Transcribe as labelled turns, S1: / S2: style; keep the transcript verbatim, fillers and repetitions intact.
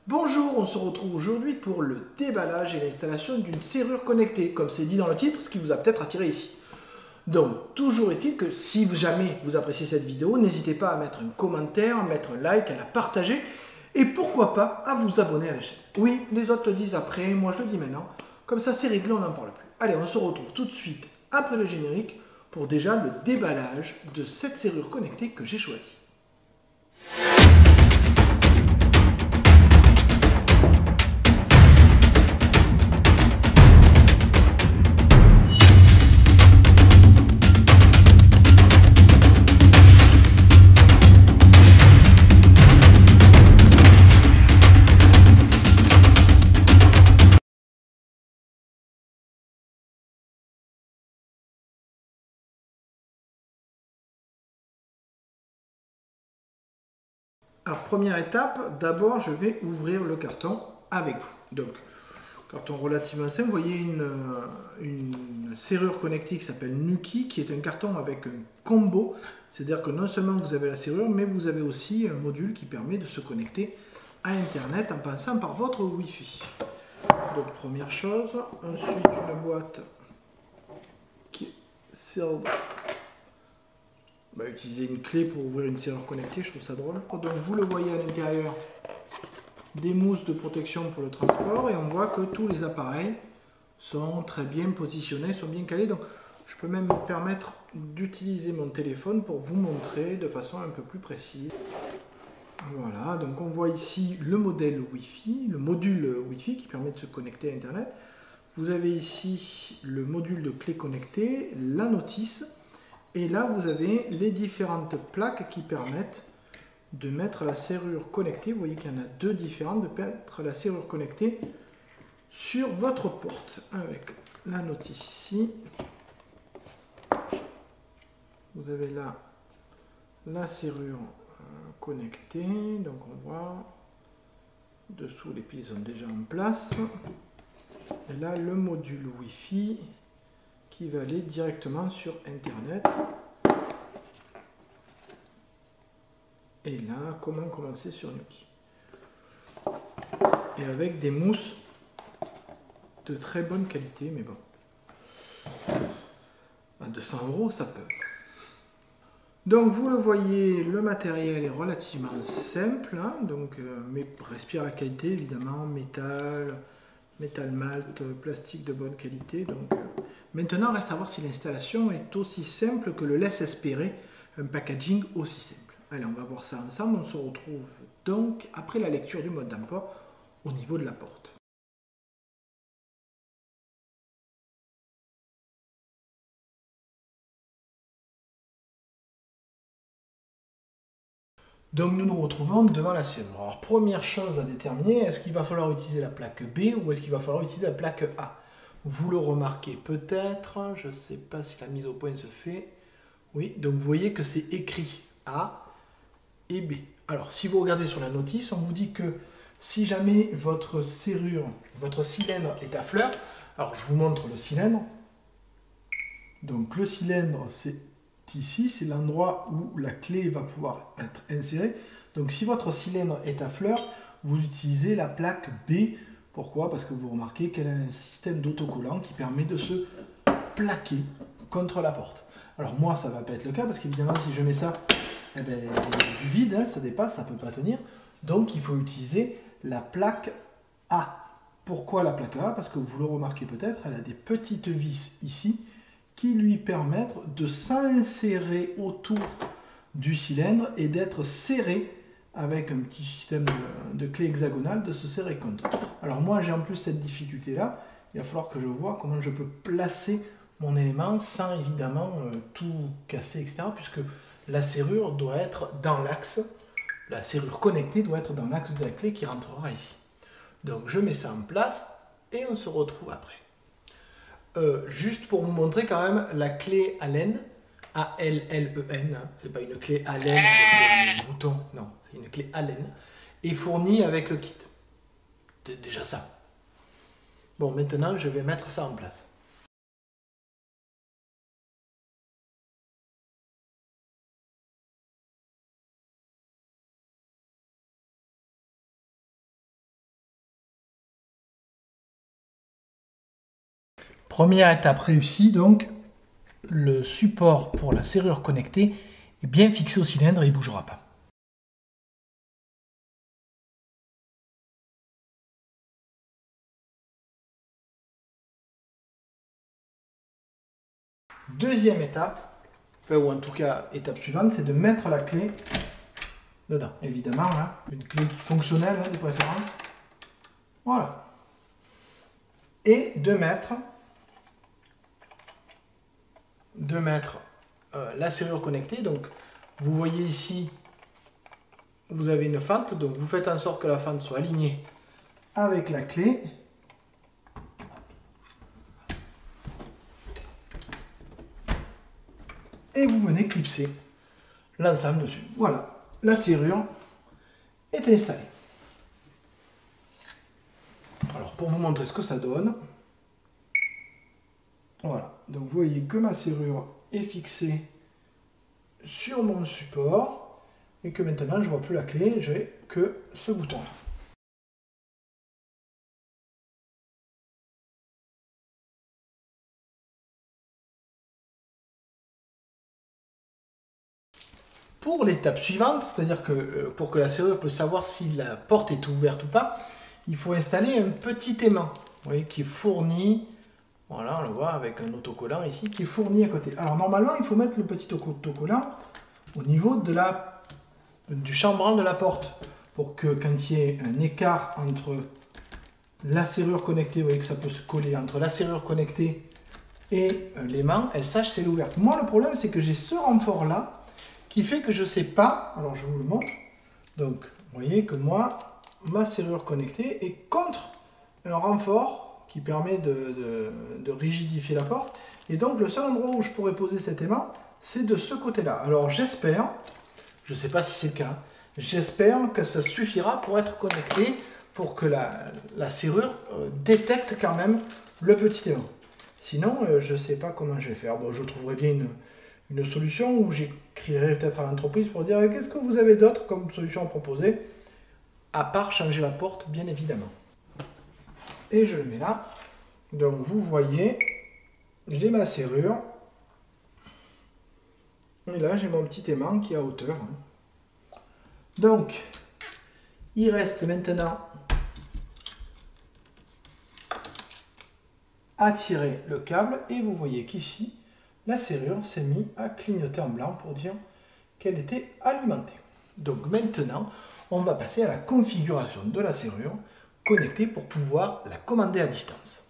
S1: Bonjour, on se retrouve aujourd'hui pour le déballage et l'installation d'une serrure connectée, comme c'est dit dans le titre, ce qui vous a peut-être attiré ici. Donc, toujours est-il que si jamais vous appréciez cette vidéo, n'hésitez pas à mettre un commentaire, à mettre un like, à la partager, et pourquoi pas à vous abonner à la chaîne. Oui, les autres le disent après, moi je le dis maintenant, comme ça c'est réglé, on n'en parle plus. Allez, on se retrouve tout de suite après le générique pour déjà le déballage de cette serrure connectée que j'ai choisie. Alors, première étape, d'abord je vais ouvrir le carton avec vous. Donc, carton relativement simple, vous voyez une, une serrure connectée qui s'appelle Nuki, qui est un carton avec un combo. C'est-à-dire que non seulement vous avez la serrure, mais vous avez aussi un module qui permet de se connecter à Internet en passant par votre Wi-Fi. Donc, première chose. Ensuite, une boîte qui est sealed. On va utiliser une clé pour ouvrir une serrure connectée, je trouve ça drôle. Donc vous le voyez à l'intérieur, des mousses de protection pour le transport, et on voit que tous les appareils sont très bien positionnés, sont bien calés. Donc je peux même me permettre d'utiliser mon téléphone pour vous montrer de façon un peu plus précise. Voilà, donc on voit ici le modèle Wi-Fi, le module Wi-Fi qui permet de se connecter à Internet. Vous avez ici le module de clé connectée, la notice. Et là, vous avez les différentes plaques qui permettent de mettre la serrure connectée. Vous voyez qu'il y en a deux différentes, de mettre la serrure connectée sur votre porte. Avec la notice ici. Vous avez là la serrure connectée. Donc on voit dessous, les piles sont déjà en place. Et là, le module Wi-Fi qui va aller directement sur Internet. Et là, comment commencer sur Nuki. Et avec des mousses de très bonne qualité, mais bon. À deux cents euros, ça peut. Donc, vous le voyez, le matériel est relativement simple. Hein, donc, euh, mais respire la qualité, évidemment. Métal, métal malt, plastique de bonne qualité. Donc, euh, maintenant, reste à voir si l'installation est aussi simple que le laisse espérer un packaging aussi simple. Allez, on va voir ça ensemble. On se retrouve donc après la lecture du mode d'emploi au niveau de la porte. Donc nous nous retrouvons devant la serrure. Alors première chose à déterminer, est-ce qu'il va falloir utiliser la plaque B ou est-ce qu'il va falloir utiliser la plaque A? Vous le remarquez peut-être, je ne sais pas si la mise au point se fait. Oui, donc vous voyez que c'est écrit A et B. Alors si vous regardez sur la notice, on vous dit que si jamais votre serrure, votre cylindre est à fleur, alors je vous montre le cylindre. Donc le cylindre, c'est ici, c'est l'endroit où la clé va pouvoir être insérée. Donc si votre cylindre est à fleur, vous utilisez la plaque B. Pourquoi? Parce que vous remarquez qu'elle a un système d'autocollant qui permet de se plaquer contre la porte. Alors moi, ça ne va pas être le cas parce qu'évidemment, si je mets ça, eh ben, il y a du vide, hein, ça dépasse, ça ne peut pas tenir. Donc il faut utiliser la plaque A. Pourquoi la plaque A? Parce que vous le remarquez peut-être, elle a des petites vis ici qui lui permettent de s'insérer autour du cylindre et d'être serré avec un petit système de, de clé hexagonale, de se serrer contre. Alors moi j'ai en plus cette difficulté là, il va falloir que je vois comment je peux placer mon élément sans évidemment euh, tout casser, et cetera. Puisque la serrure doit être dans l'axe, la serrure connectée doit être dans l'axe de la clé qui rentrera ici. Donc je mets ça en place et on se retrouve après. Euh, juste pour vous montrer quand même la clé Allen, A L L E N, hein, c'est pas une clé Allen avec un bouton, non, c'est une clé Allen, est fournie avec le kit. C'est déjà ça. Bon, maintenant je vais mettre ça en place. Première étape réussie, donc le support pour la serrure connectée est bien fixé au cylindre et il ne bougera pas. Deuxième étape, enfin, ou en tout cas étape suivante, c'est de mettre la clé dedans. Évidemment, hein, une clé fonctionnelle hein, de préférence. Voilà. Et de mettre, de mettre euh, la serrure connectée. Donc, vous voyez ici, vous avez une fente. Donc, vous faites en sorte que la fente soit alignée avec la clé. Et vous venez clipser l'ensemble dessus. Voilà, la serrure est installée. Alors pour vous montrer ce que ça donne, voilà, donc vous voyez que ma serrure est fixée sur mon support et que maintenant je ne vois plus la clé, j'ai que ce bouton là. Pour l'étape suivante, c'est-à-dire que pour que la serrure puisse savoir si la porte est ouverte ou pas, il faut installer un petit aimant, vous voyez, qui est fourni, voilà, on le voit avec un autocollant ici, qui est fourni à côté. Alors normalement, il faut mettre le petit autocollant au niveau de la, du chambranle de la porte, pour que quand il y ait un écart entre la serrure connectée, vous voyez que ça peut se coller entre la serrure connectée et l'aimant, elle sache si elle est ouverte. Moi, le problème, c'est que j'ai ce renfort-là, qui fait que je ne sais pas, alors je vous le montre, donc vous voyez que moi, ma serrure connectée est contre un renfort qui permet de, de, de rigidifier la porte, et donc le seul endroit où je pourrais poser cet aimant, c'est de ce côté-là. Alors j'espère, je ne sais pas si c'est le cas, j'espère que ça suffira pour être connecté, pour que la, la serrure euh, détecte quand même le petit aimant. Sinon, euh, je ne sais pas comment je vais faire. Bon, je trouverai bien une... une solution où j'écrirai peut-être à l'entreprise pour dire qu'est-ce que vous avez d'autre comme solution à proposer, à part changer la porte, bien évidemment. Et je le mets là. Donc vous voyez, j'ai ma serrure. Et là, j'ai mon petit aimant qui est à hauteur. Donc, il reste maintenant à tirer le câble. Et vous voyez qu'ici, la serrure s'est mise à clignoter en blanc pour dire qu'elle était alimentée. Donc maintenant, on va passer à la configuration de la serrure connectée pour pouvoir la commander à distance.